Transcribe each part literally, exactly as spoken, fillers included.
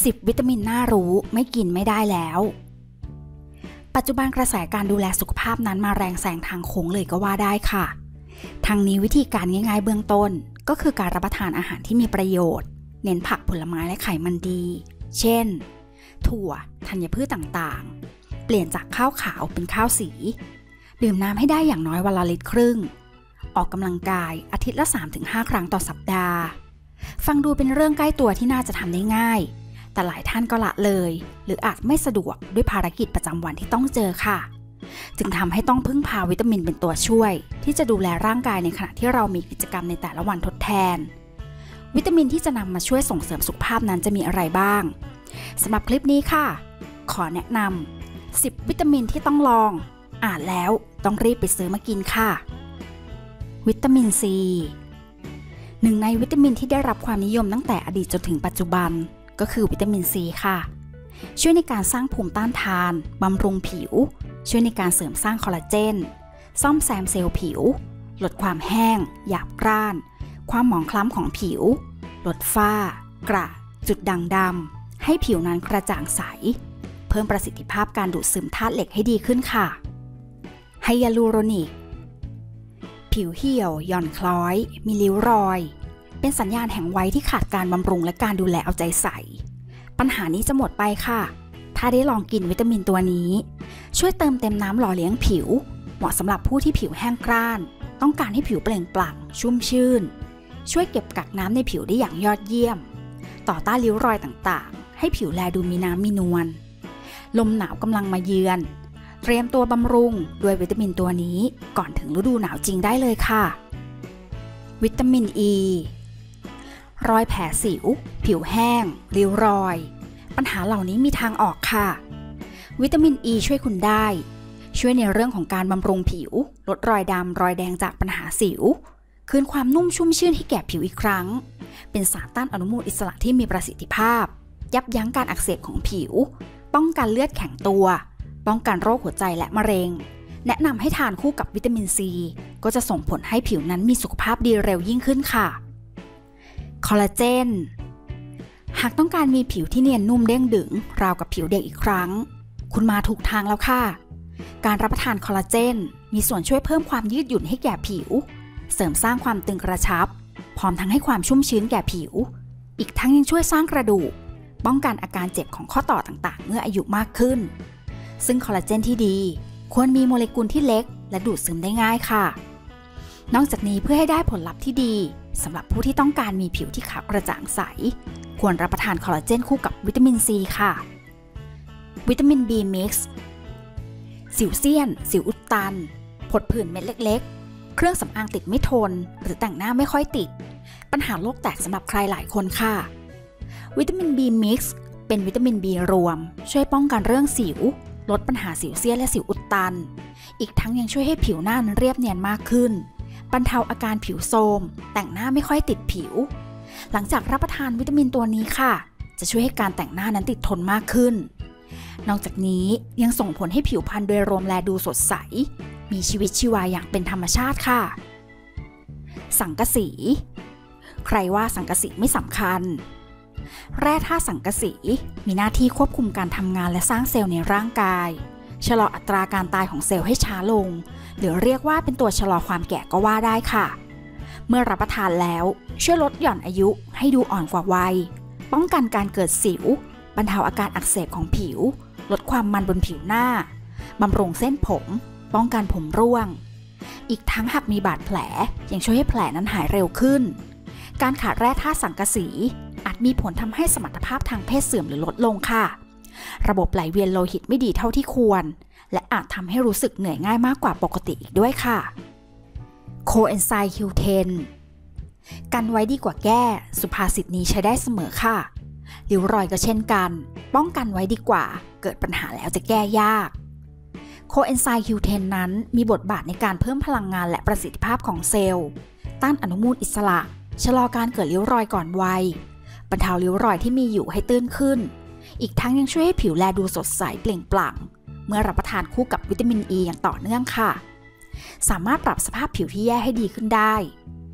สิบ วิตามินน่ารู้ไม่กินไม่ได้แล้วปัจจุบันกระแสการดูแลสุขภาพนั้นมาแรงแซงทางโค้งเลยก็ว่าได้ค่ะทางนี้วิธีการง่ายๆเบื้องต้นก็คือการรับประทานอาหารที่มีประโยชน์เน้นผักผลไม้และไขมันดีเช่นถั่วธัญพืชต่างๆเปลี่ยนจากข้าวขาวเป็นข้าวสีดื่มน้ำให้ได้อย่างน้อยวันละลิตรครึ่งออกกำลังกายอาทิตย์ละ สามถึงห้า ครั้งต่อสัปดาห์ฟังดูเป็นเรื่องใกล้ตัวที่น่าจะทำได้ง่ายแต่หลายท่านก็ละเลยหรืออาจไม่สะดวกด้วยภารกิจประจำวันที่ต้องเจอค่ะจึงทำให้ต้องพึ่งพาวิตามินเป็นตัวช่วยที่จะดูแลร่างกายในขณะที่เรามีกิจกรรมในแต่ละวันทดแทนวิตามินที่จะนำมาช่วยส่งเสริมสุขภาพนั้นจะมีอะไรบ้างสำหรับคลิปนี้ค่ะขอแนะนำสิบวิตามินที่ต้องลองอ่านแล้วต้องรีบไปซื้อมากินค่ะวิตามินซีหนึ่งในวิตามินที่ได้รับความนิยมตั้งแต่อดีตจนถึงปัจจุบันก็คือวิตามินซีค่ะช่วยในการสร้างภูมิต้านทานบำรุงผิวช่วยในการเสริมสร้างคอลลาเจนซ่อมแซมเซลล์ผิวลดความแห้งหยาบกร้านความหมองคล้ำของผิวลดฝ้ากระจุดด่างดำให้ผิวนั้นกระจ่างใสเพิ่มประสิทธิภาพการดูดซึมธาตุเหล็กให้ดีขึ้นค่ะไฮยาลูโรนิกผิวเหี่ยวหย่อนคล้อยมีริ้วรอยเป็นสัญญาณแห่งวัยที่ขาดการบำรุงและการดูแลเอาใจใส่ปัญหานี้จะหมดไปค่ะถ้าได้ลองกินวิตามินตัวนี้ช่วยเติมเต็มน้ำหล่อเลี้ยงผิวเหมาะสำหรับผู้ที่ผิวแห้งกร้านต้องการให้ผิวเปล่งปลั่งชุ่มชื่นช่วยเก็บกักน้ำในผิวได้อย่างยอดเยี่ยมต่อต้านริ้วรอยต่างๆให้ผิวแลดูมีน้ำมีนวลลมหนาวกำลังมาเยือนเตรียมตัวบำรุงด้วยวิตามินตัวนี้ก่อนถึงฤดูหนาวจริงได้เลยค่ะวิตามินอ e. ีรอยแผลสิวผิวแห้งริ้วรอยปัญหาเหล่านี้มีทางออกค่ะวิตามินอ e ีช่วยคุณได้ช่วยในเรื่องของการบำรุงผิวลดรอยดำรอยแดงจากปัญหาสิวคืนความนุ่มชุ่มชื่นให้แก่ผิวอีกครั้งเป็นสารต้านอนุมูลอิสระที่มีประสิทธิภาพยับยั้งการอักเสบของผิวป้องกันเลือดแข็งตัวป้องกันโรคหัวใจและมะเร็งแนะนำให้ทานคู่กับวิตามินซีก็จะส่งผลให้ผิวนั้นมีสุขภาพดีเร็วยิ่งขึ้นค่ะคอลลาเจนหากต้องการมีผิวที่เนียนนุ่มเด้งดึงราวกับผิวเด็กอีกครั้งคุณมาถูกทางแล้วค่ะการรับประทานคอลลาเจนมีส่วนช่วยเพิ่มความยืดหยุ่นให้แก่ผิวเสริมสร้างความตึงกระชับพร้อมทั้งให้ความชุ่มชื้นแก่ผิวอีกทั้งยังช่วยสร้างกระดูกป้องกันอาการเจ็บของข้อต่อต่างๆเมื่ออายุมากขึ้นซึ่งคอลลาเจนที่ดีควรมีโมเลกุลที่เล็กและดูดซึมได้ง่ายค่ะนอกจากนี้เพื่อให้ได้ผลลัพธ์ที่ดีสำหรับผู้ที่ต้องการมีผิวที่ขาวกระจ่างใสควรรับประทานคอลลาเจนคู่กับวิตามินซีค่ะวิตามิน บี มิกซ์ สิวเซียนสิวอุดตันผดผื่นเม็ดเล็กๆเครื่องสำอางติดไม่ทนหรือแต่งหน้าไม่ค่อยติดปัญหาโลกแตกสำหรับใครหลายคนค่ะวิตามิน บี มิกซ์ เป็นวิตามิน B รวมช่วยป้องกันเรื่องสิวลดปัญหาสิวเซียนและสิวอุดตันอีกทั้งยังช่วยให้ผิวหน้านั้นเรียบเนียนมากขึ้นบรรเทาอาการผิวโทรมแต่งหน้าไม่ค่อยติดผิวหลังจากรับประทานวิตามินตัวนี้ค่ะจะช่วยให้การแต่งหน้านั้นติดทนมากขึ้นนอกจากนี้ยังส่งผลให้ผิวพรรณโดยรวมแลดูสดใสมีชีวิตชีวาอย่างเป็นธรรมชาติค่ะสังกะสีใครว่าสังกะสีไม่สำคัญแร่ธาตุสังกะสีมีหน้าที่ควบคุมการทำงานและสร้างเซลล์ในร่างกายชะลออัตราการตายของเซลล์ให้ช้าลงหรือเรียกว่าเป็นตัวชะลอความแก่ก็ว่าได้ค่ะเมื่อรับประทานแล้วช่วยลดหย่อนอายุให้ดูอ่อนกว่าวัยป้องกันการเกิดสิวบรรเทาอาการอักเสบของผิวลดความมันบนผิวหน้าบำรุงเส้นผมป้องกันผมร่วงอีกทั้งหากมีบาดแผลยังช่วยให้แผลนั้นหายเร็วขึ้นการขาดแร่ธาตุสังกะสีอาจมีผลทำให้สมรรถภาพทางเพศเสื่อมหรือลดลงค่ะระบบไหลเวียนโลหิตไม่ดีเท่าที่ควรและอาจทำให้รู้สึกเหนื่อยง่ายมากกว่าปกติอีกด้วยค่ะโคเอนไซม์ คิว เท็น กันไว้ดีกว่าแก้สุภาษิตนี้ใช้ได้เสมอค่ะริ้วรอยก็เช่นกันป้องกันไว้ดีกว่าเกิดปัญหาแล้วจะแก้ยากโคเอนไซม์ คิว เท็น นั้นมีบทบาทในการเพิ่มพลังงานและประสิทธิภาพของเซลล์ต้านอนุมูลอิสระชะลอการเกิดริ้วรอยก่อนวัยบรรเทาริ้วรอยที่มีอยู่ให้ตื้นขึ้นอีกทั้งยังช่วยให้ผิวแลดูสดใสเปล่งปลั่งเมื่อรับประทานคู่กับวิตามินอ e อย่างต่อเนื่องค่ะสามารถปรับสภาพผิวที่แย่ให้ดีขึ้นได้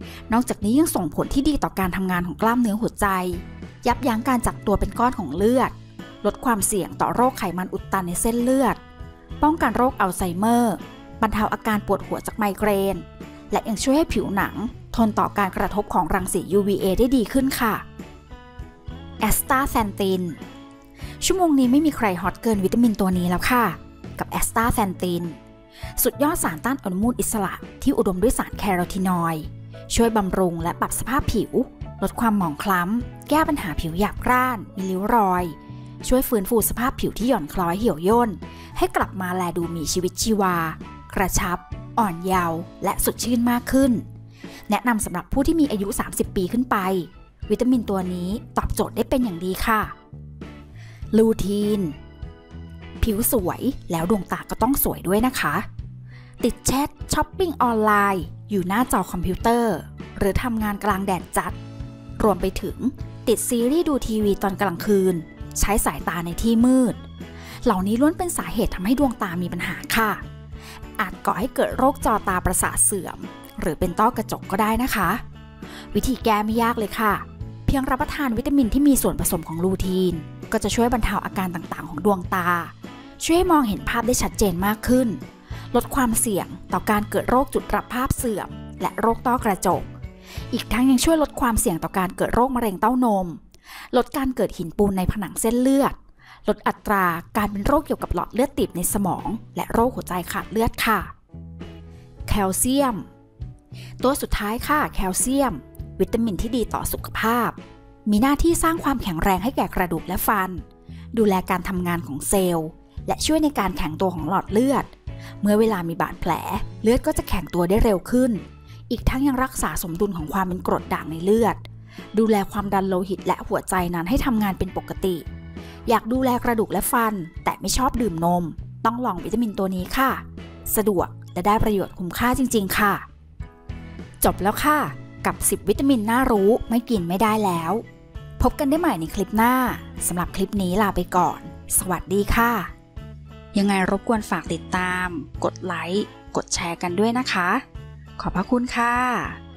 นอกจากนี้ยังส่งผลที่ดีต่อการทำงานของกล้ามเนื้อหัวใจยับยั้งการจับตัวเป็นก้อนของเลือดลดความเสี่ยงต่อโรคไขมันอุดตันในเส้นเลือดป้องกันโรคอัลไซเมอร์บรรเทาอาการปวดหัวจากไมเกรนและยังช่วยให้ผิวหนังทนต่อการกระทบของรังสี ยู วี เอ ได้ดีขึ้นค่ะแอสตาแซนตินชั่วโมงนี้ไม่มีใครฮอตเกินวิตามินตัวนี้แล้วค่ะกับแอสตาแซนตินสุดยอดสารต้านอนุมูลอิสระที่อุดมด้วยสารแคโรทีนอยด์ช่วยบำรุงและปรับสภาพผิวลดความหมองคล้ำแก้ปัญหาผิวหยาบกร้านมีริ้วรอยช่วยฟื้นฟูสภาพผิวที่หย่อนคล้อยเหี่ยวย่นให้กลับมาแลดูมีชีวิตชีวากระชับอ่อนเยาว์และสดชื่นมากขึ้นแนะนำสำหรับผู้ที่มีอายุสามสิบปีขึ้นไปวิตามินตัวนี้ตอบโจทย์ได้เป็นอย่างดีค่ะลูทีนผิวสวยแล้วดวงตาก็ต้องสวยด้วยนะคะติดแชทช้อปปิ้งออนไลน์อยู่หน้าจอคอมพิวเตอร์หรือทำงานกลางแดดจัดรวมไปถึงติดซีรีส์ดูทีวีตอนกลางคืนใช้สายตาในที่มืดเหล่านี้ล้วนเป็นสาเหตุทำให้ดวงตามีปัญหาค่ะอาจก่อให้เกิดโรคจอตาประสาทเสื่อมหรือเป็นต้อกระจกก็ได้นะคะวิธีแก้ไม่ยากเลยค่ะเพียงรับประทานวิตามินที่มีส่วนผสมของลูทีนก็จะช่วยบรรเทาอาการต่างๆของดวงตาช่วยให้มองเห็นภาพได้ชัดเจนมากขึ้นลดความเสี่ยงต่อการเกิดโรคจุดรับภาพเสื่อมและโรคต้อกระจกอีกทั้งยังช่วยลดความเสี่ยงต่อการเกิดโรคมะเร็งเต้านมลดการเกิดหินปูนในผนังเส้นเลือดลดอัตราการเป็นโรคเกี่ยวกับหลอดเลือดตีบในสมองและโรคหัวใจขาดเลือดค่ะแคลเซียมตัวสุดท้ายค่ะแคลเซียมวิตามินที่ดีต่อสุขภาพมีหน้าที่สร้างความแข็งแรงให้แก่กระดูกและฟันดูแลการทำงานของเซลล์และช่วยในการแข็งตัวของหลอดเลือดเมื่อเวลามีบาดแผลเลือดก็จะแข็งตัวได้เร็วขึ้นอีกทั้งยังรักษาสมดุลของความเป็นกรดด่างในเลือดดูแลความดันโลหิตและหัวใจนั้นให้ทำงานเป็นปกติอยากดูแลกระดูกและฟันแต่ไม่ชอบดื่มนมต้องลองวิตามินตัวนี้ค่ะสะดวกและได้ประโยชน์คุ้มค่าจริงๆค่ะจบแล้วค่ะกับสิบวิตามินน่ารู้ไม่กินไม่ได้แล้วพบกันได้ใหม่ในคลิปหน้าสำหรับคลิปนี้ลาไปก่อนสวัสดีค่ะยังไงรบกวนฝากติดตามกดไลค์กดแชร์กันด้วยนะคะขอบพระคุณค่ะ